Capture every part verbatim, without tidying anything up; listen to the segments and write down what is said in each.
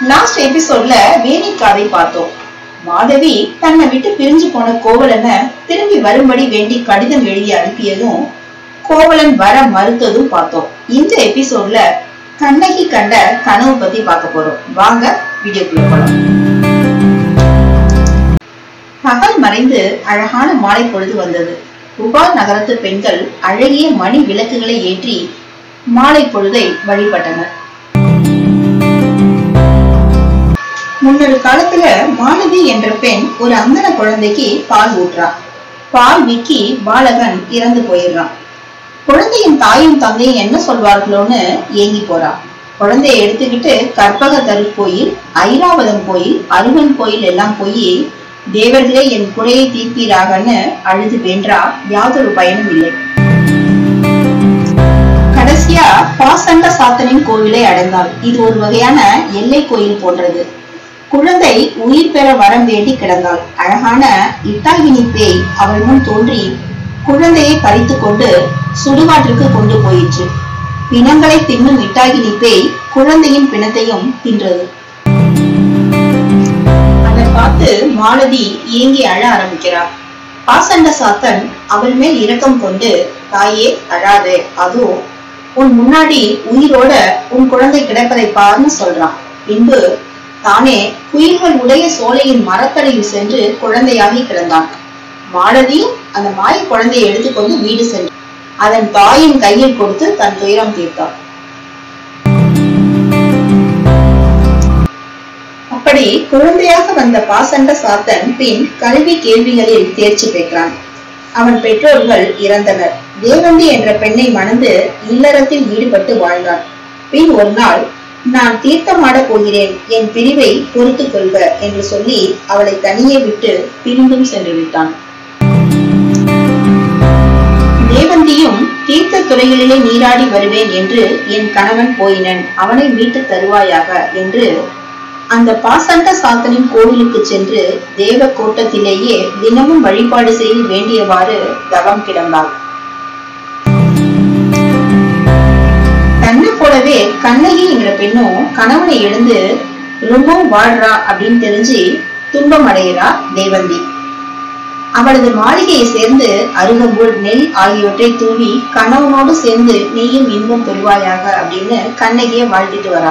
Last எபிசோட்ல வேணிக்காவை பார்த்தோம். மாதவி தன்னை விட்டு பிரிஞ்சு போன கோவலனை திரும்பி வரும்படி வேண்டி கடிதம் எழுதி அனுப்பியதும் கோவலன் வர மறுத்ததும் பார்த்தோம். இந்த எபிசோட்ல கண்ணகி கண்ட கனவு பத்தி பார்க்க போறோம். வாங்க வீடியோக்குள்ள போலாம். பகல் மறைந்து அழகான மாலை பொழுது வந்தது. புகார் நகரத்து பெண்கள் அழகிய மணி விளக்குகளை ஏற்றி மாலை பொழுதை வழிபட்டனர். முன்னொரு காலத்துல மாலதி என்ற பெண் ஒரு அந்தன குழந்தைக்கு பால் ஊற்றா. பால் விக்கி பாலகன் இறந்து போயிடுறான். குழந்தையின் தாயும் தந்தையும் என்ன சொல்வார்களோன்னு ஏங்கி போறா. குழந்தைய எடுத்துக்கிட்டு கற்பக தரு கோயில், ஐராவதம் கோயில், அருகன் கோயில் எல்லாம் போய் தேவர்களே என் குறையை தீர்ப்பீராகன்னு அழுது வென்றா. யாதொரு பயனும் இல்லை. கடைசியா பாசண்ட சாத்தனின் கோவிலை அடைந்தாள். இது ஒரு வகையான எல்லை கோயில் போன்றது. குழந்தை உயிர் பெற வரம் வேண்டி கிடந்தாள். அழகான இட்டாகினி பேய் அவள் முன் தோன்றி குழந்தையை பறித்து கொண்டு சுடுகாற்றுக்கு கொண்டு போயிற்று. பிணங்களை தின்னும் இட்டாகினி பேய் குழந்தையின் பிணத்தையும் தின்றது. அதை பார்த்து மாலதி ஏங்கி அழ ஆரம்பிக்கிறார். பாசண்ட சாத்தன் அவள் மேல் இரக்கம் கொண்டு, தாயே அழாதே, அதோ உன் முன்னாடி உயிரோட உன் குழந்தை கிடப்பதை பார்னு சொல்றான். பின்பு தானே குயில்கள் உடைய சோலையின் மரத்தடியில் சென்று குழந்தையாகி கிடந்தான். மாலதியும் அந்த மாய குழந்தையை எடுத்துக்கொண்டு வீடு சென்று அதன் தாயின் கையில் கொடுத்து தன் துயரம் தீர்த்தாள். அப்படி குழந்தையாக வந்த பாசண்ட சாத்தன் பின் கல்வி கேள்விகளில் தேர்ச்சி பெற்றான். அவன் பெற்றோர்கள் இறந்தனர். தேவந்தி என்ற பெண்ணை மணந்து இல்லறத்தில் ஈடுபட்டு வாழ்ந்தான். பின் ஒரு நாள், நான் தீர்த்தமாட போகிறேன், என் பிரிவை பொறுத்து கொள்க என்று சொல்லி அவளை தனியே விட்டு பிரிந்தும் சென்று விட்டான். தேவந்தியும் தீர்த்த துறைகளிலே நீராடி வருவேன் என்று என் கணவன் போயினன், அவனை மீட்டு தருவாயாக என்று அந்த பாசண்ட சாத்தனின் கோவிலுக்கு சென்று தேவ கோட்டத்திலேயே தினமும் வழிபாடு செய்ய வேண்டியவாறு தவம் கிடந்தாள். தன்னை போலவே கண்ணகி என்ற பெண்ணும் கணவனை எழுந்து ரொம்பவும் வாழ்றா அப்படின்னு தெரிஞ்சு துன்பம் அடைகிறா தேவந்தி. அவளது மாளிகையை சேர்ந்து அருகம்புல், நெல் ஆகியவற்றை தூவி கணவனோடு சேர்ந்து நீயும் இன்பம் பெறுவாயாக அப்படின்னு கண்ணகிய வாழ்த்திட்டு வரா.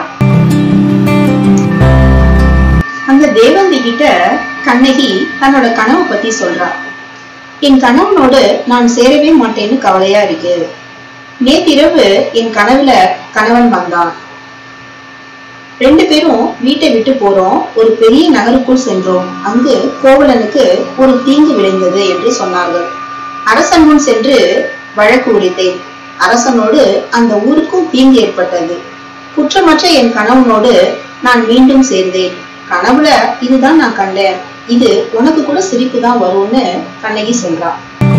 அந்த தேவந்தி கிட்ட கண்ணகி தன்னோட கனவு பத்தி சொல்றா. என் கணவனோடு நான் சேரவே மாட்டேன்னு கவலையா இருக்கு. நேற்றிரவு என் கனவுல கணவன் வந்தான். ரெண்டு பேரும் வீட்டை விட்டு போறோம். ஒரு பெரிய நகருக்குள் சென்றோம். அங்கு கோவலனுக்கு ஒரு தீங்கு விளைந்தது என்று சொன்னார்கள். அரசன் முன் சென்று வழக்கு உரைத்தேன். அரசனோடு அந்த ஊருக்கும் தீங்கு ஏற்பட்டது. குற்றமற்ற என் கணவனோடு நான் மீண்டும் சேர்ந்தேன். கனவுல இதுதான் நான் கண்டேன். இது உனக்கு கூட சிரிப்பு தான் வரும்னு கண்ணகி சொல்றா.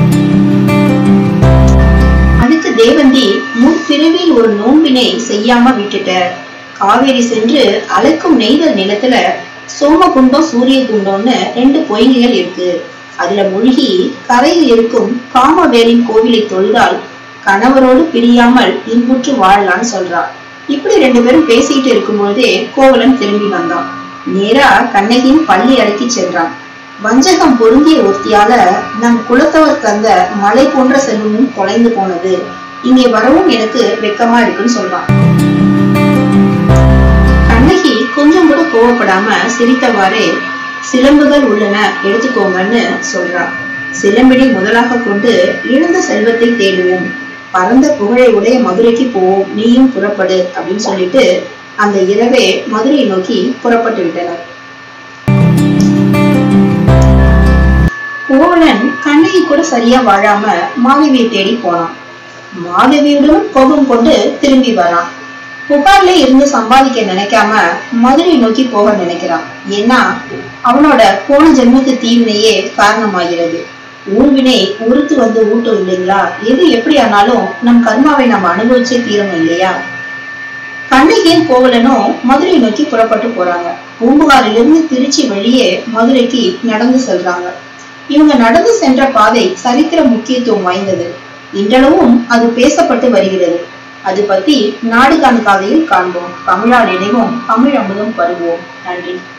அதுக்கு தேவந்தி, முற்பிறவியில் ஒரு நோன்பினை செய்யாம விட்டுட்ட. காவேரி சென்று அழைக்கும் நெய்தல் நிலத்துல சோமகுண்டம் சூரிய குண்டம்னு ரெண்டு பொய்கைகள் இருக்கு. அதுல மூழ்கி கரையில் இருக்கும் காமவேலின் கோவிலை தொழுதால் கணவரோடு பிரியாமல் இன்புற்று வாழலான்னு சொல்றா. இப்படி ரெண்டு பேரும் பேசிக்கிட்டு இருக்கும் பொழுதே கோவலன் திரும்பி வந்தான். நேரா கண்ணகியின் பள்ளி அடக்கி சென்றான். வஞ்சகம் பொருந்திய ஒருத்தியால நம் குலத்தவர் தந்த மலை போன்ற செல்வமும் தொலைந்து போனது. இங்கே வரவும் எனக்கு வெக்கமா இருக்குன்னு சொல்றான். கண்ணகி கொஞ்சம் கூட கோவப்படாம சிரித்தவாறே, சிலம்புகள் உள்ளன, எடுத்துக்கோங்கன்னு சொல்றான். சிலம்பினை முதலாக கொண்டு இழந்த செல்வத்தை தேடுவோம், பரந்த புகழை உடைய மதுரைக்கு போவோம், நீயும் புறப்படு அப்படின்னு சொல்லிட்டு அந்த இரவே மதுரையை நோக்கி புறப்பட்டு விட்டனர். கோவலன் கண்ணகி கூட சரியா வாழாம மாதவியை தேடி போனான். மாதவியுடன் கோபம் கொண்டு திரும்பி வரான். புகார்ல இருந்து சம்பாதிக்க நினைக்காம மதுரை நோக்கி போக நினைக்கிறான். ஏன்னா அவனோட போன ஜென்மத்து தீவினையே காரணமாகிறது. ஊழ்வினை உறுத்து வந்து ஊட்டும் இல்லைங்களா? எது எப்படி ஆனாலும் நம் கர்மாவை நம்ம அனுபவிச்சே தீரணும் இல்லையா? கண்ணகியும் கோவலனும் மதுரை நோக்கி புறப்பட்டு போறாங்க. பூம்புகாரிலிருந்து திருச்சி வழியே மதுரைக்கு நடந்து செல்றாங்க. இவங்க நடந்து சென்ற பாதை சரித்திர முக்கியத்துவம் வாய்ந்தது. இன்றளவும் அது பேசப்பட்டு வருகிறது. அது பத்தி நாடு காணும் காதையில் காண்போம். தமிழால் இணைவோம், தமிழ் அமுதம் பருவோம். நன்றி.